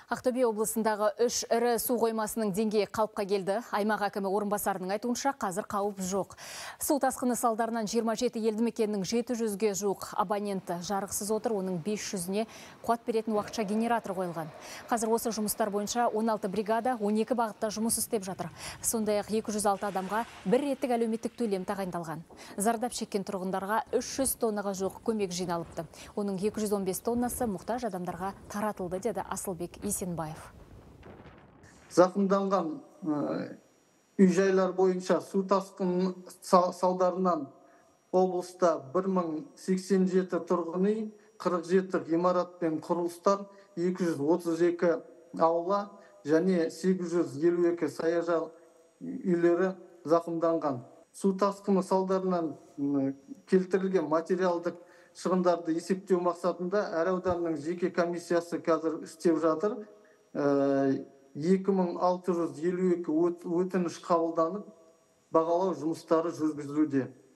Ақтөбе облысындағы 3 ірі су қоймасының деңгейі қалыпқа келді. Аймақ әкімі орынбасарының айтуынша қазір қауіп жоқ. Су тасқыны салдарынан 27 елді мекеннің 700-ге жуық абоненті жарықсыз отыр, оның 500-не қуат беретін уақытша генератор қойылған. Қазір осы жұмыстар бойынша 16 бригада 12 бағытта жұмыс істеп жатыр. Сондай-ақ 206 адамға бір реттік әлеуметтік төлем тағайындалған. Зардап шеккен тұрғындарға 300 тоннаға жоқ көмек жиналыпты. Оның 215 тоннасы мұқтаж адамдарға таратылды, деді Асылбек Есенбаев. Зақымданған үй-жайлар бойынша су тасқыны салдарынан облыста 1087 тұрғын үй, 47 ғимарат пен құрылыстар, 232 аула және 852 саяжай үйлері зақымданған. Су тасқыны салдарынан келтірілген материалдық шығындарды есептеу мақсатында әр ауданның жеке комиссиясы қазір істеп жатыр. 2652 өтініш қабылданып, бағалау жұмыстары жүргізілуде.